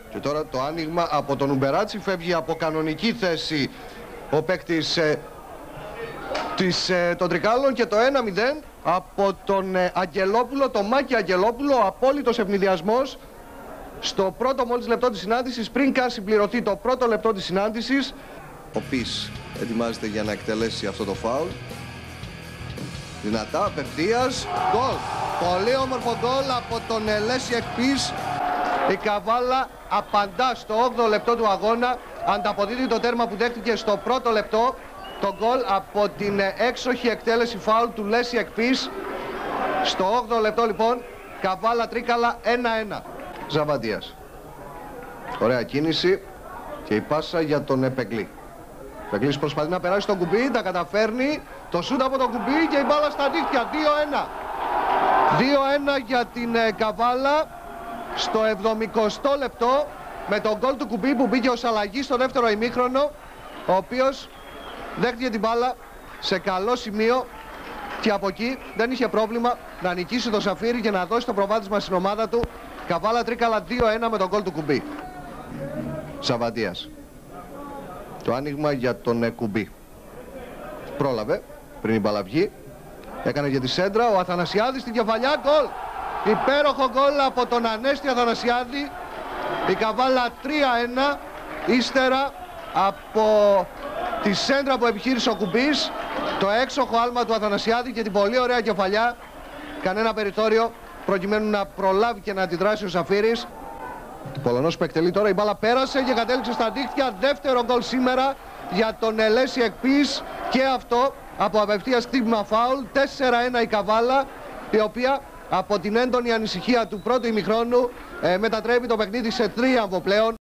Και τώρα το άνοιγμα από τον Ουμπεράτσι, φεύγει από κανονική θέση ο παίκτης των Τρικάλων και το 1-0 από τον Αγγελόπουλο, τον Μάκη Αγγελόπουλο, απόλυτος ευνηδιασμός στο πρώτο μόλις λεπτό της συνάντησης, πριν καν συμπληρωθεί το πρώτο λεπτό της συνάντησης. Ο Πις ετοιμάζεται για να εκτελέσει αυτό το φάουλ. Δυνατά, απευθείας, γκολ. Πολύ όμορφο γκολ από τον Λέσιεκ Πις. Η Καβάλα απαντά στο 8ο λεπτό του αγώνα, ανταποδίδει το τέρμα που δέχτηκε στο πρώτο λεπτό. Το γκολ από την έξοχη εκτέλεση φάουλ του Λέσιεκ Πις. Στο 8ο λεπτό λοιπόν, Καβάλα Τρίκαλα 1-1. Ζαβαντίας. Ωραία κίνηση και η πάσα για τον Πεγκλή. Πεγκλής προσπαθεί να περάσει τον Κουμπί, τα καταφέρνει. Το σούτ από τον Κουμπί και η μπάλα στα δίχτυα. 2-1. 2-1 για την Καβάλα στο 70ο λεπτό, με τον γκολ του Κουμπί που μπήκε ως αλλαγή στο δεύτερο ημίχρονο, ο οποίος δέχτηκε την μπάλα σε καλό σημείο και από εκεί δεν είχε πρόβλημα να νικήσει το Σαφίρι και να δώσει το προβάδισμα στην ομάδα του. Καβάλα Τρίκαλα 2-1 με τον γκολ του Κουμπί. Σαββαντίας. Το άνοιγμα για τον Κουμπί. Πρόλαβε πριν η μπάλα βγει. Έκανε για τη σέντρα ο Αθανασιάδης στην κεφαλιά. Γκολ! Υπέροχο γκολ από τον Ανέστη Αθανασιάδη. Η Καβάλα 3-1 ύστερα από τη σέντρα που επιχείρησε ο Κουμπής, το έξοχο άλμα του Αθανασιάδη και την πολύ ωραία κεφαλιά. Κανένα περιθώριο προκειμένου να προλάβει και να αντιδράσει ο Σαφίρης. Ο Πολωνός που εκτελεί τώρα, η μπάλα πέρασε και κατέληξε στα δίχτυα. Δεύτερο γκολ σήμερα για τον Λέσιεκ Πις και αυτό από απευθείας χτύπημα φάουλ. 4-1 η Καβάλα, η οποία από την έντονη ανησυχία του πρώτου ημιχρόνου μετατρέπει το παιχνίδι σε τρίαμβο πλέον.